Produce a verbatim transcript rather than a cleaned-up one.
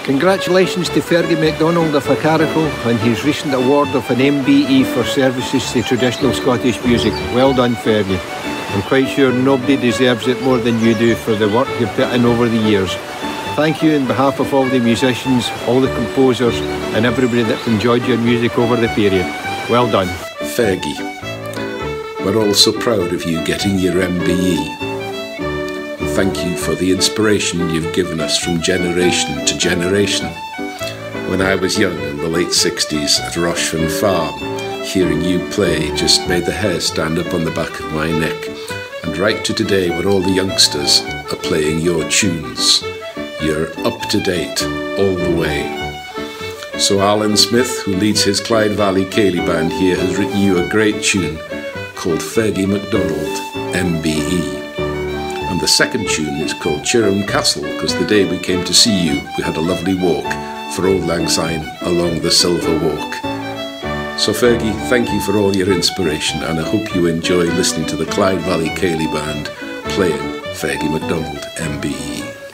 Congratulations to Fergie MacDonald of Acharico on his recent award of an M B E for services to traditional Scottish music. Well done, Fergie. I'm quite sure nobody deserves it more than you do for the work you've put in over the years. Thank you on behalf of all the musicians, all the composers and everybody that's enjoyed your music over the period. Well done. Fergie, we're all so proud of you getting your M B E. And thank you for the inspiration you've given us from generation to generation. When I was young in the late sixties at Rochford Farm, hearing you play just made the hair stand up on the back of my neck. And right to today, where all the youngsters are playing your tunes, you're up to date all the way. So Alan Smith, who leads his Clyde Valley Ceilidh band here, has written you a great tune called Fergie MacDonald M B E. And the second tune is called Chirham Castle, because the day we came to see you, we had a lovely walk for Auld Lang Syne along the Silver Walk. So Fergie, thank you for all your inspiration, and I hope you enjoy listening to the Clyde Valley Ceilidh band playing Fergie MacDonald M B E.